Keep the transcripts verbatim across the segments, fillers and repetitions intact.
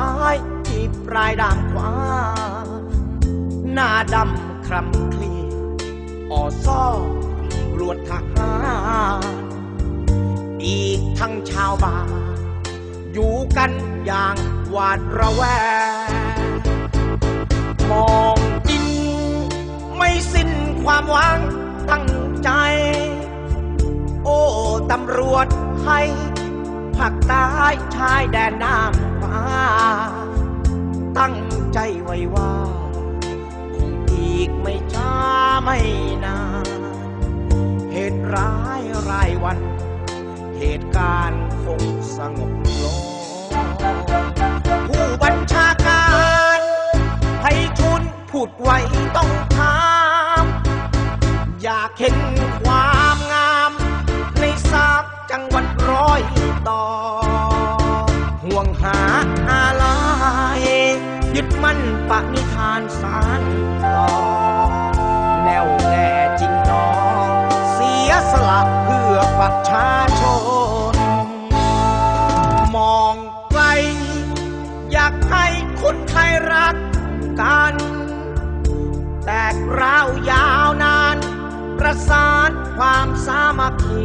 ายที่ปลายด่างขวาหน้าดำคลำเคลียอ่อซ้อตรวจทหารอีกทั้งชาวบ้านอยู่กันอย่างหวาดระแวงมองดินไม่สิ้นความหวังตั้งใจโอ้ตำรวจไทยภาคใต้ชายแดนน้ำฟ้าตั้งใจไว้ว่าคงอีกไม่ช้าไม่นานเหตุร้ายรายวันเหตุการณ์คงสงบลงผู้บัญชาการให้ทุนพูดไว้ต้องถามอยากเห็นความงามในสามจังหวัดร้อยต่อห่วงหาอะไรยึดมั่นปณิธานสารต่อแน่วแน่จริงหนอเสียสละเพื่อประชาชนมองไกลอยากให้คนไทยรักกันแตกร้าวยาวนานประสานความสามัคคี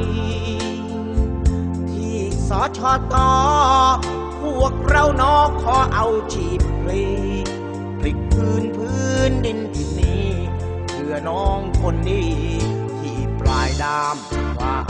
ที่สชตพวกเราน้องขอเอาชีพพลีพลิกพื้นพื้นดินที่นี้เพื่อน้องคนนี้ที่ปลายดามฟ้า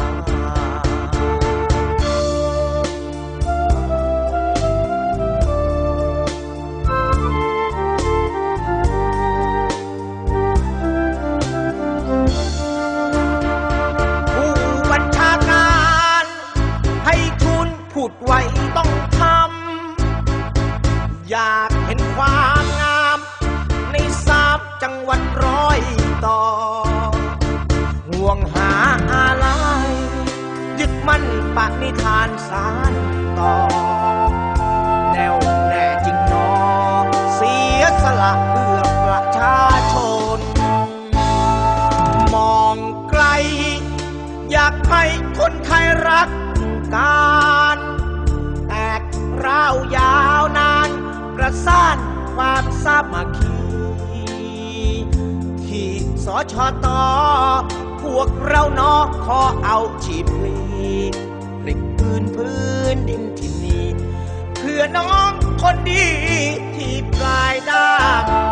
พูดไว้ต้องทำอยากเห็นความงามในสามจังหวัดร้อยต่อห่วงหาอะไรยึดมั่นปณิธานสารต่อแน่วแน่จริงหนอเสียสละเพื่อประชาชนมองไกลอยากให้คนไทยรักการแตกร้าวยาวนานประสานความสามัคคีที่สชตพวกเราน้องขอเอาชีพพลีพลิกพื้นพื้นดินที่นี้เพื่อน้องคนดีที่ปลายด้าม